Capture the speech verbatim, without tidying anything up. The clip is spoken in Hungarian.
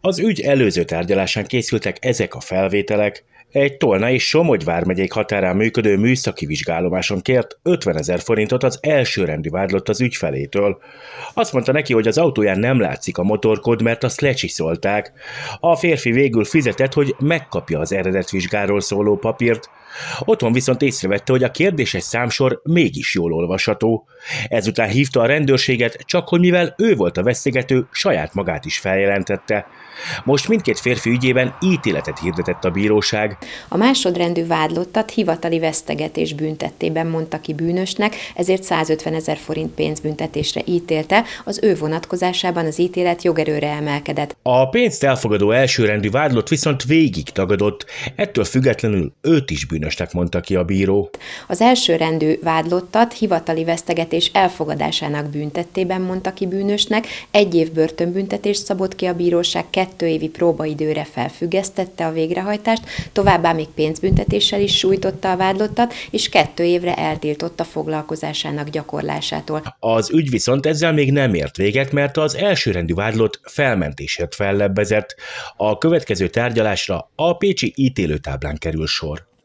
Az ügy előző tárgyalásán készültek ezek a felvételek. Egy Tolna és Somogy vármegyék határán működő műszaki vizsgálómáson kért ötvenezer forintot az elsőrendű vádlott az ügyfelétől. Azt mondta neki, hogy az autóján nem látszik a motorkód, mert azt lecsiszolták. A férfi végül fizetett, hogy megkapja az eredetvizsgáról szóló papírt. Otthon viszont észrevette, hogy a kérdéses számsor mégis jól olvasható. Ezután hívta a rendőrséget, csak hogy mivel ő volt a vesztegető, saját magát is feljelentette. Most mindkét férfi ügyében ítéletet hirdetett a bíróság. A másodrendű vádlottat hivatali vesztegetés büntettében mondta ki bűnösnek, ezért százötvenezer forint pénzbüntetésre ítélte, az ő vonatkozásában az ítélet jogerőre emelkedett. A pénzt elfogadó elsőrendű vádlott viszont végig tagadott, ettől függetlenül őt is bűnösnek mondta ki a bíró. Az elsőrendű vádlottat hivatali vesztegetés elfogadásának büntettében mondta ki bűnösnek, egy év börtönbüntetést szabott ki a bíróság, kettő évi próbaidőre felfüggesztette a végrehajtást, továbbá még pénzbüntetéssel is sújtotta a vádlottat, és kettő évre eltiltotta foglalkozásának gyakorlásától. Az ügy viszont ezzel még nem ért véget, mert az elsőrendű vádlott felmentésért fellebbezett. A következő tárgyalásra a pécsi ítélőtáblán kerül sor.